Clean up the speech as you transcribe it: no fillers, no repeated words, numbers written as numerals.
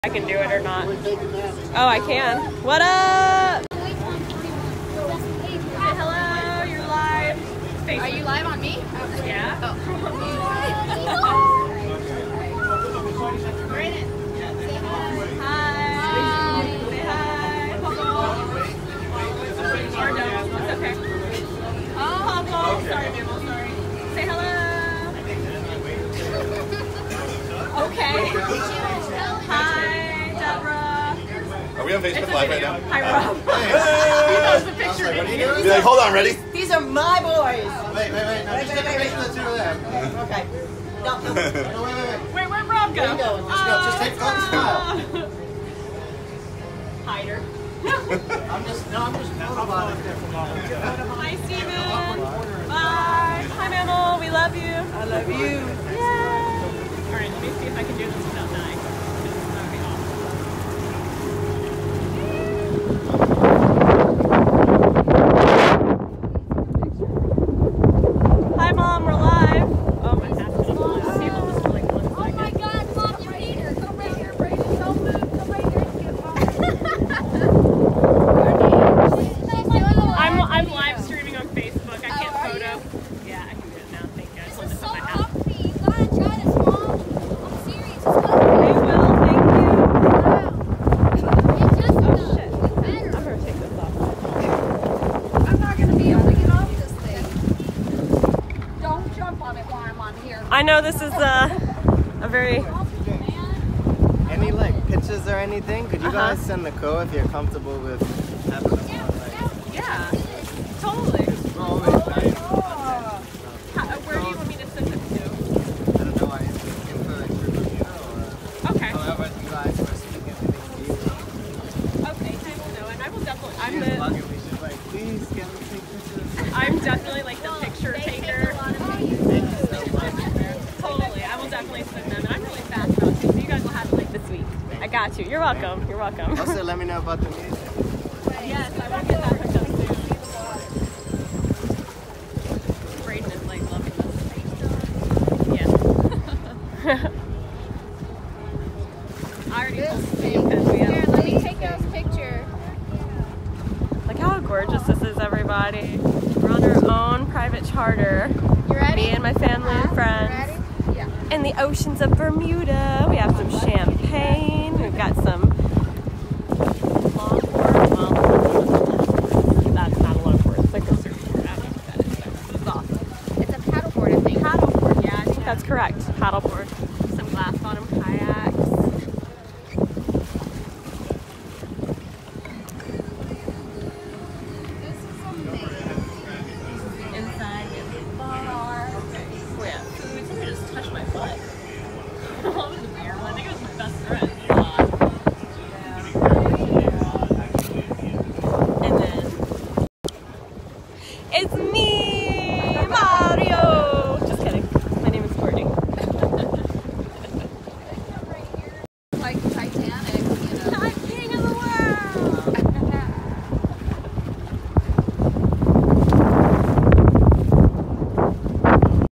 I can do it or not. Oh, I can. What up? Say hello, you're live. Are you live on me? Yeah. Oh. Brandon. Say hi. Hi. Say hi. Or no, it's okay. Oh, sorry, Mabel, sorry. Say hello. Okay. Hi, Deborah. Are we on Facebook Live right now? Hi, Rob. Hey. He knows the picture. What are you doing? Be like, hold on, ready? These are my boys. Wait. No, just take a picture of the two of them. Okay. No. No, Wait, where'd Rob go? Where you going? Just go. Just take one smile. Hider. I'm just photobombing. Hi, Steven. Bye. Hi, Mammal. We love you. I love you. Yay. All right, let me see if I can do this without dying. That would be awesome. Hi, Mom. We're live. Oh, my hat's gonna fall. People just for like 1 second. Oh my God, Mom, you need her. Come right here, Brandon. Don't move. Come right here and get Mom. I'm live streaming on Facebook. I can't photo. Yeah, I can do it now. Thank you. I just wanted to So put my hat. comfy. Go ahead, try this, Mom. I'm serious. It's comfy. I will. Thank you. It's just Oh, shit. better. I'm gonna take this off. I'm not going to be able to get off this thing. Don't jump on it while I'm on here. I know this is a very. Any like pictures or anything? Could you guys send the code if you're comfortable with having them on like Yeah. Totally. always like, Where do you want me to send it to? I don't know, I info like through Bermuda or Okay. however you guys were speaking everything to you. Okay, I will know, and I will definitely. We should like please get me take pictures. I'm definitely like the picture taker. Thank you so much. Totally, I will definitely send them, and I'm really fast about too, so you guys will have it like this week. I got you. You're welcome. You're welcome. Also let me know about the music. Yes, I will get that hooked up soon. Braden is like loving this. Yeah. I already told Steve because we Here, have. let me take y'all's picture. Look how gorgeous this is, everybody. We're on our own private charter. You ready? Me and my family and friends. Ready? Yeah. In the oceans of Bermuda. We have some champagne. We've got some longboard. Well, that's not a longboard. It's like a surfboard. I don't know what that is. But it's awesome. It's a paddleboard, I think. Paddleboard, yeah, I think that's correct. Paddleboard. Some glass bottom kayaks. Inside we have a bar. We have food. Somebody just touched my butt. That was weird. I think it was my best friend. And then it's me.